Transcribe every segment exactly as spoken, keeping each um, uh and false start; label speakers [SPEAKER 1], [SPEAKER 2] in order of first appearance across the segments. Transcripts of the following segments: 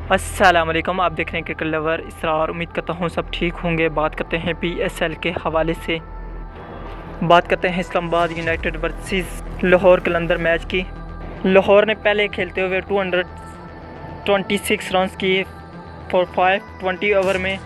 [SPEAKER 1] अस्सलाम वालेकुम, आप देख रहे हैं क्रिकेट लवर इसरार। उम्मीद करता हूँ सब ठीक होंगे। बात करते हैं पीएसएल के हवाले से। बात करते हैं Islamabad United versus Lahore Qalandar match की। लाहौर ने पहले खेलते हुए two hundred twenty six run किए फॉर फाइव ट्वेंटी ओवर में।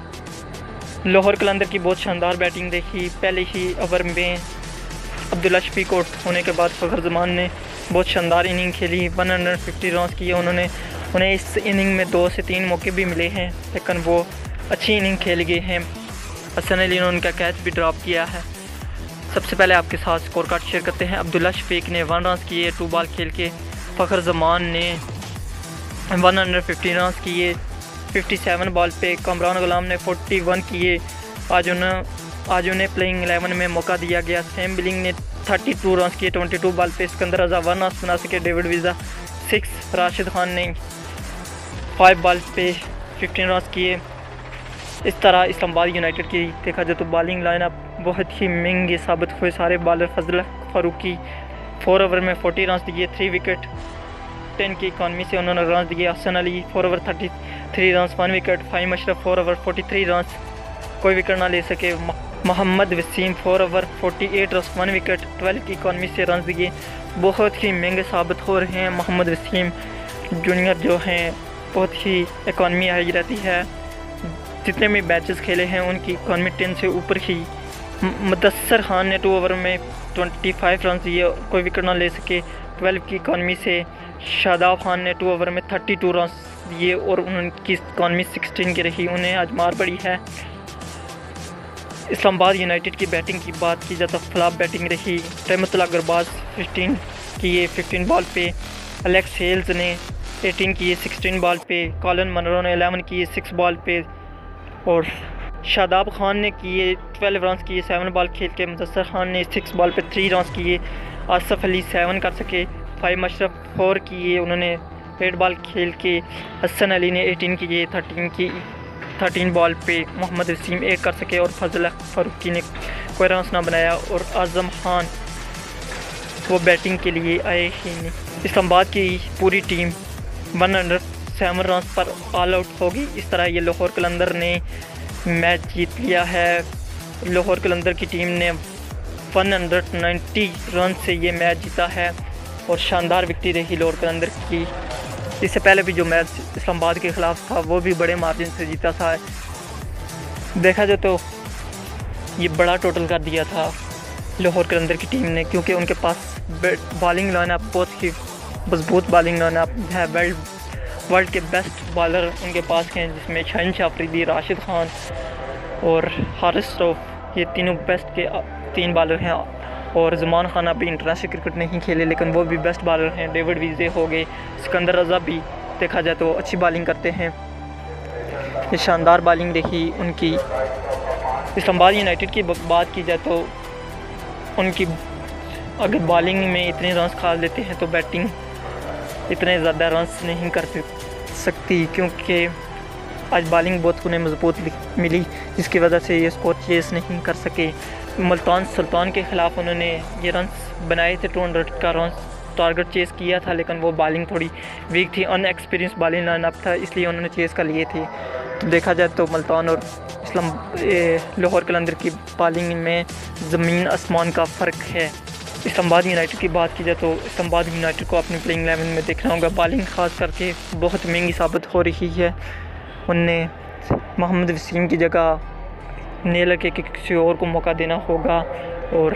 [SPEAKER 1] लाहौर कलंदर की बहुत शानदार बैटिंग देखी। पहले ही ओवर में अब्दुल्ला शफीक आउट होने के बाद फ़खर जमान ने बहुत शानदार इनिंग खेली। वन हंड्रेड फिफ्टी रन किए उन्होंने। उन्हें इस इनिंग में दो से तीन मौके भी मिले हैं, लेकिन वो अच्छी इनिंग खेल गए हैं। हसन अली ने उनका कैच भी ड्रॉप किया है। सबसे पहले आपके साथ स्कोर कार्ड शेयर करते हैं। अब्दुल्ला शफीक ने वन रन किए टू बॉल खेल के। फ़खर जमान ने वन हंड्रेड फिफ्टी रन किए फिफ्टी सेवन बॉल पे। कमरान गुलाम ने फोर्टी वन किए। आज उन्हें आज उन्हें प्लेइंग एलेवन में मौका दिया गया। सैम बिलिंग ने थर्टी टू रन किए ट्वेंटी टू बॉल पे। सिकंदर रजा वन रन बना सके। David Wiese six. Rashid Khan ने फाइव बॉल पे फिफ्टीन रन किए। इस तरह इस्लामाबाद यूनाइटेड की देखा जाए तो बॉलिंग लाइनअप बहुत ही महंगे साबित हुए सारे bowler. Fazal Farooqi four over में फोर्टी रन दिए, थ्री विकेट टेन की इकॉनमी से उन्होंने रन दिए। Hasan Ali four over thirty three run one wicket. Faheem Ashraf four over forty three run कोई विकेट ना ले सके। Mohammad Wasim four over forty eight run one wicket twelve की इकॉनमी से रन दिए। बहुत ही महंगे साबित हो रहे हैं। मोहम्मद वसीम जूनियर जो हैं बहुत ही इकॉनमी हाई रहती है। जितने भी मैचेस खेले हैं उनकी इकॉनमी टेन से ऊपर ही। मुदस्सर खान ने टू ओवर में ट्वेंटी फाइव रन दिए, कोई विकेट ना ले सके ट्वेल्व की इकॉनमी से। शादाब खान ने टू ओवर में थर्टी टू रन दिए और उनकी इकॉनमी सिक्सटीन की रही। उन्हें आज मार पड़ी है। इस्लामाबाद यूनाइटेड की बैटिंग की बात की जाए तो फ्लॉप बैटिंग रही। रहमतुल्लाह गुरबाज फिफ्टीन किए फिफ्टीन बॉल पे। एलेक्स हेल्स ने एटीन किए सिक्सटीन बॉल पे। कॉलिन मनरो ने इलेवन किए सिक्स बॉल पे और शादाब खान ने किए ट्वेल्व रन किए सेवन बॉल खेल के। मुदस्सर खान ने सिक्स बॉल पे थ्री रन किए। आसफ अली सेवन कर सके। फ़हीम अशरफ फोर किए उन्होंने एट बॉल खेल के। हसन अली ने एटीन किए थर्टीन की थर्टीन बॉल पे। मोहम्मद वसीम एट कर सके और फजल फारूकी ने कोई रन ना बनाया। और आज़म खान वो बैटिंग के लिए आए ही नहीं। इस्लामाबाद की पूरी team one hundred seven run पर ऑल आउट होगी। इस तरह ये लाहौर कलंदर ने मैच जीत लिया है। लाहौर कलंदर की टीम ने वन हंड्रेड नाइन्टी रन से ये मैच जीता है और शानदार विक्ट्री रही लाहौर कलंदर की। इससे पहले भी जो मैच इस्लामाबाद के ख़िलाफ़ था वो भी बड़े मार्जिन से जीता था। देखा जाए तो ये बड़ा टोटल कर दिया था लाहौर कलंदर की टीम ने, क्योंकि उनके पास बॉलिंग लाइनअप बहुत ही मजबूत बॉलिंग लाइनअप है। वर्ल्ड वर्ल्ड के बेस्ट बॉलर उनके पास हैं, जिसमें शाहीन शाह अफरीदी, राशिद खान और हारिस रऊफ, ये तीनों बेस्ट के तीन बॉलर हैं। और ज़मान खान अभी इंटरनेशनल क्रिकेट नहीं खेले लेकिन वो भी बेस्ट बॉलर हैं। डेविड विज़े हो गए। सिकंदर रजा भी देखा जाए तो अच्छी बॉलिंग करते हैं। ये शानदार बॉलिंग रही उनकी। इस्लामाबाद यूनाइटेड की बात की जाए तो उनकी अगर बॉलिंग में इतने रन खा लेते हैं तो बैटिंग इतने ज़्यादा रन्स नहीं कर सकती, क्योंकि आज बॉलिंग बहुत उन्हें मजबूत मिली जिसकी वजह से ये स्कोर चेस नहीं कर सके। मुल्तान सुल्तान के ख़िलाफ़ उन्होंने ये रन्स बनाए थे, टू हंड्रेड का रन टारगेट चेस किया था, लेकिन वो बॉलिंग थोड़ी वीक थी। अनएक्सपीरियंस बॉलिंग लाइनअप था, इसलिए उन्होंने चेस कर लिए थे। तो देखा जाए तो मुल्तान और इस्लाम लाहौर कलंदर की बॉलिंग में ज़मीन आसमान का फ़र्क है। इस्लामाबाद यूनाइटेड की बात की जाए तो इस्लामाबाद यूनाइटेड को अपनी प्लेइंग इलेवन में देखना होगा। बॉलिंग ख़ास करके बहुत महंगी साबित हो रही है। उनने मोहम्मद वसीम की जगह ने लगे कि किसी और को मौका देना होगा। और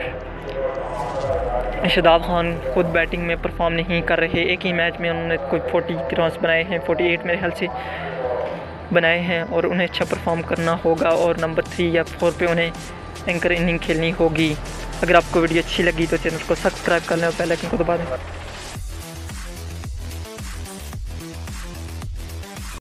[SPEAKER 1] शादाब खान खुद बैटिंग में परफॉर्म नहीं कर रहे। एक ही मैच में उन्होंने कोई फोर्टी रन बनाए हैं, फोर्टी एट मेरे ख्याल से बनाए हैं और उन्हें अच्छा परफॉर्म करना होगा। और नंबर थ्री या फोर पे उन्हें एंकर इनिंग खेलनी होगी। अगर आपको वीडियो अच्छी लगी तो चैनल को सब्सक्राइब कर लें और बेल आइकन को दबा दें।